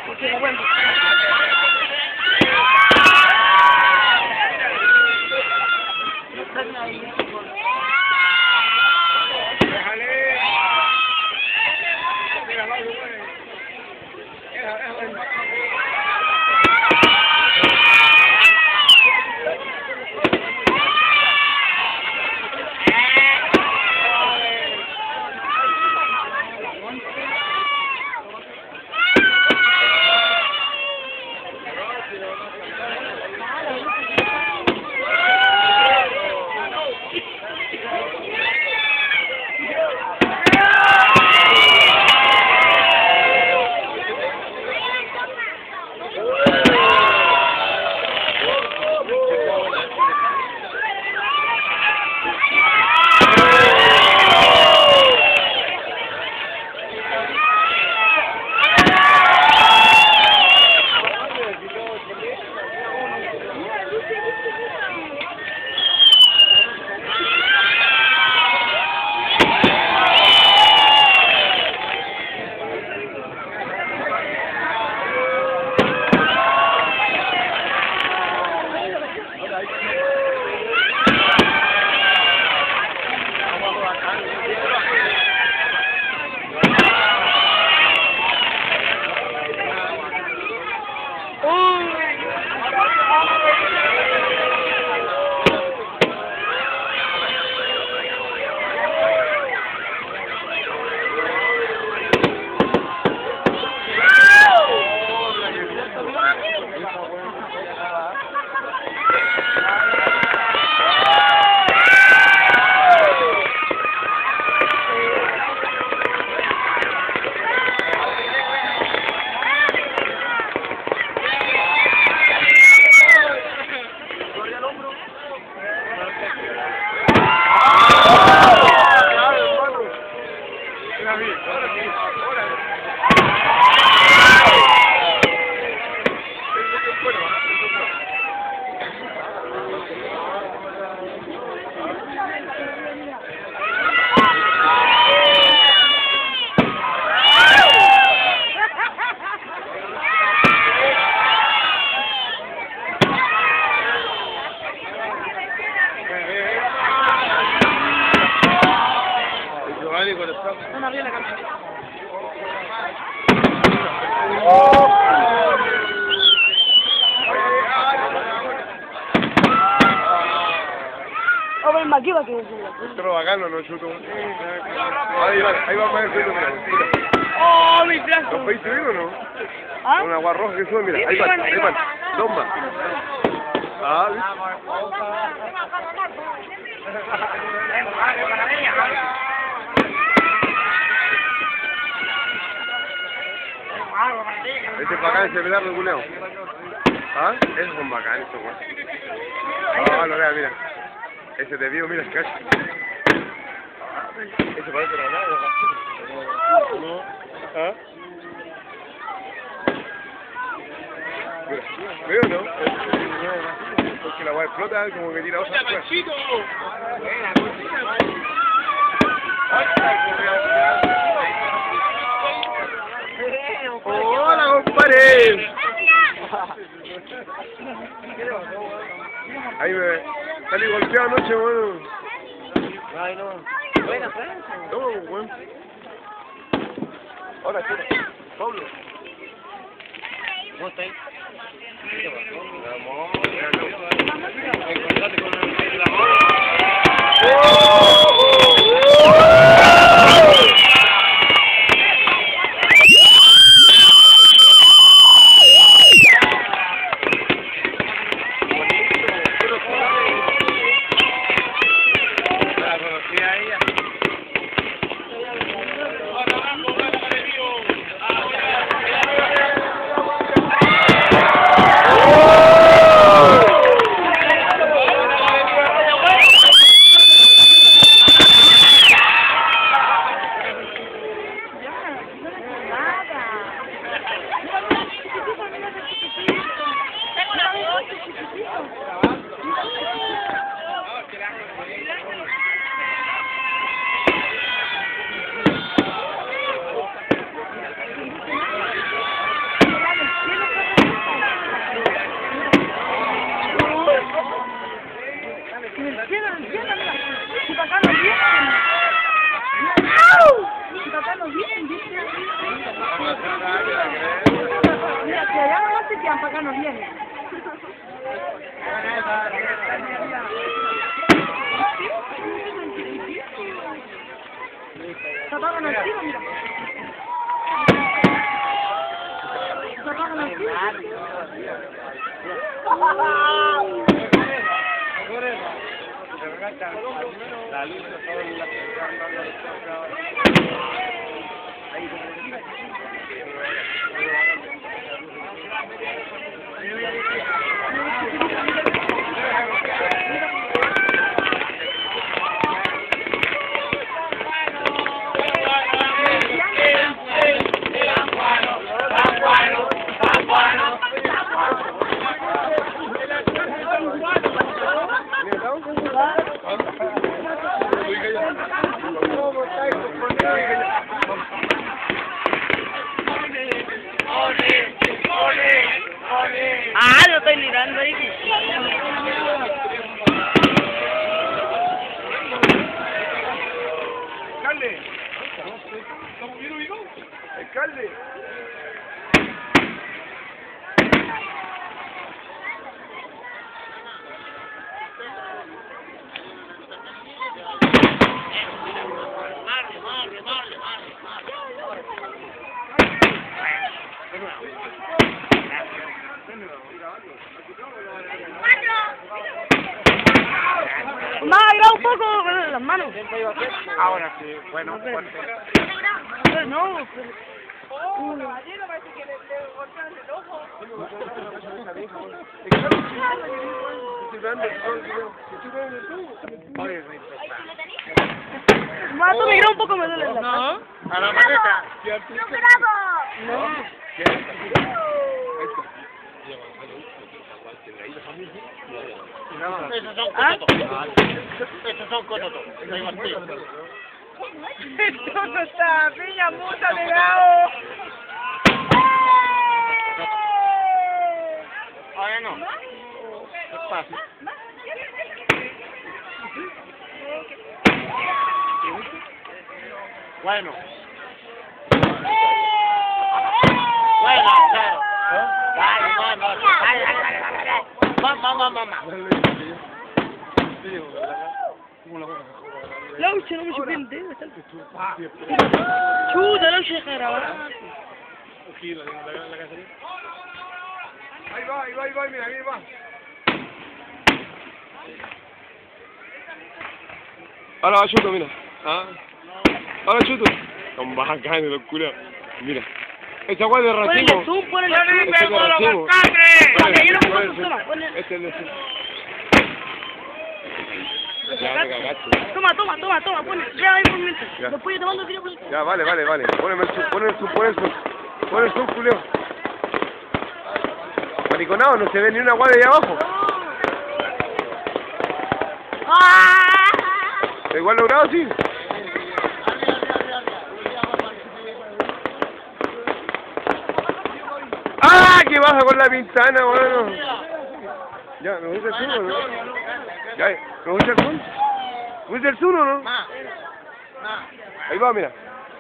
No abrió la cámara. Oh, ven, aquí va que esto lo bacano, no chuto. Ahí va más el suelo, mira. ¡Oh, mi brazo! ¿Los veis subir o no? ¿Ah? Una agua roja que sube, mira. Ahí van. Dos más. Ah, ese es bacán, ese pedazo de culeo. ¿Ah? Esos son bacanes, estos güey. Ah, lo vea, mira. Ese te digo, mira, cacho. Ese parece la nada. No. ¿Ah? Mira, ¿veo no? Porque la guay explota, como que tira otra cosa. ¡Hola, compadre! Ahí me salí golpeado anoche, bueno. Ay, no. Buena, No, bueno. Hola, Pablo. ¿Cómo estáis? Encontrate con el... para acá no viene. Se apagan al tiro, mira. Se apagan al tiro. La luz de todo la Ah, lo estoy mirando ahí. ¡Alcalde! ¿Estamos bien ubicados? ¡Alcalde! Más, graba un poco las manos. Ahora sí, bueno, fuerte. No, más, tú me graba un poco, me duele la No, a la maneta. ¡No grabo! No. Esos son cototos. Esto no está, piña mucha de grado. Ahora no. Es fácil. Bueno. Bueno, claro. Dale, vamos. Dale. Mamá. Laucha, no me sorprende. Chuta, Laucha deja de grabar. Ahí va, mira, ahí va. Ahora va chuto, mira. ¿Ah? Ahora chuto. Son bacanes los culos. Mira. Esa guay de Ponle racimo. zoom, ponle Este es de zoom. racimo. Vale, yo lo pongo en toma, ponle. Este es de racimo. Ya, me cagaste. Toma, ponle. Ya, ahí por un momento. Ya. Después yo te mando el video por el... Ya, vale. Poneme el zoom, pon el zoom, culeo. Mariconado, no se ve ni una guay de ahí abajo. ¿Está igual logrado, sí? ¡Ah! ¿Qué baja con la pintana, bueno? Ya, ¿me gusta el zoom o no? Ya, ¿me gusta el zoom? ¿Me gusta el zoom o no? Ahí va, mira.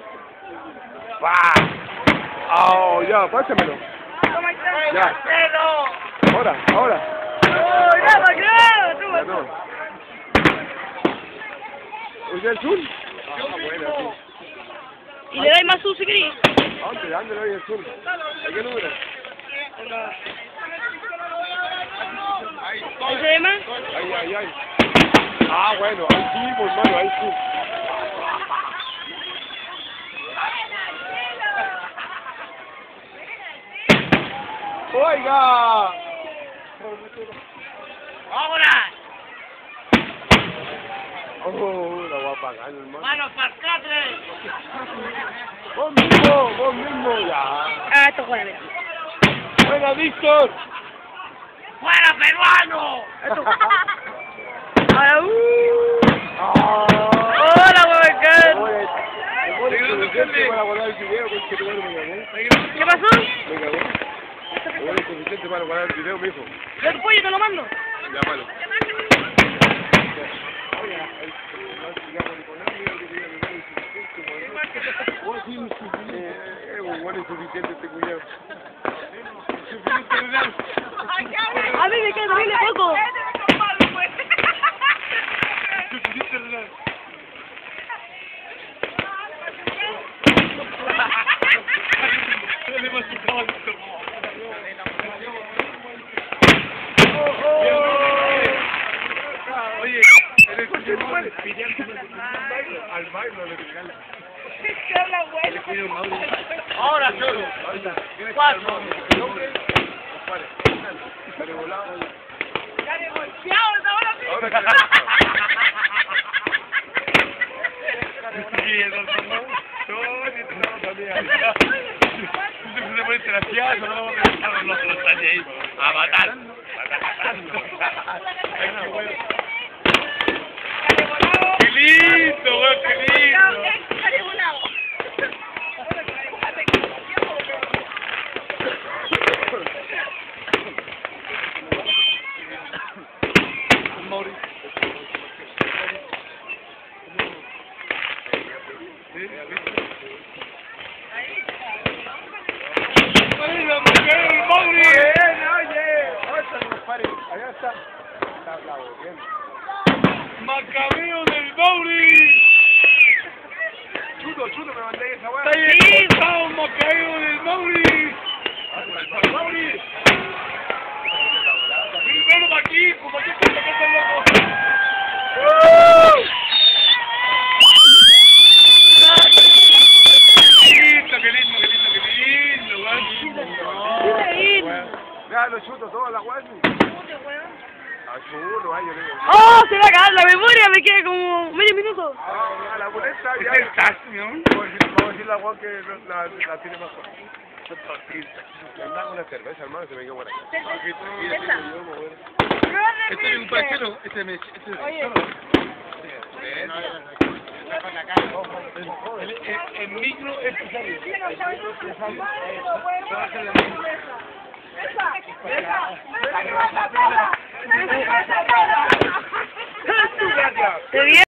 ¡Pah! ¡Oh, ya, pásamelo! Ya. Ahora. ¡Oh, graba! Ya, no. ¿Usa el zoom? Ah, bueno, sí. Y le dais más zoom si queréis. ¿Dónde le doy el zoom? ¿A qué número? ¿Ahí se ve más? Ay. Ah, bueno, ahí sí, pues, hermano, ahí sí. ¡Oiga! ¡Ahora! Oh, la voy a pagar, hermano. ¡Manos para el catre! Vos mismo, ya. Ah, esto es bueno, mira. Buena, Víctor. ¡Fuera peruano! Ahora, Ah. ¡Hola, huevón! Suficiente para guardar el video, porque tu madre me cagó. ¿Qué pasó? Me cagó. Es suficiente para guardar el video, mijo. Yo te lo mando. Ya, malo. Es suficiente este cuñado. A mí me queda horrible poco. Oye, eres al baile le regala. Ahora solo. 4. A matar. ¡Qué lindo, güey! ¡Qué lindo! Allá está. Macabeo del Mauri. Chuto, me mandé esa weá. Sí. Macabeo del Mauri. Mauri. Ven aquí, como aquí está el loco. Qué lindo, ya lo chuto toda la weá. Chulo, ay, yo digo. Oh, se va a acabar la memoria, me queda como medio minuto. A la boleta ya. Vamos a decir la weá que la tiene más fuerte. Andaba una cerveza, hermano, se me quedó por ahí. Este es un parcero, este es El micro es ¿Te bien?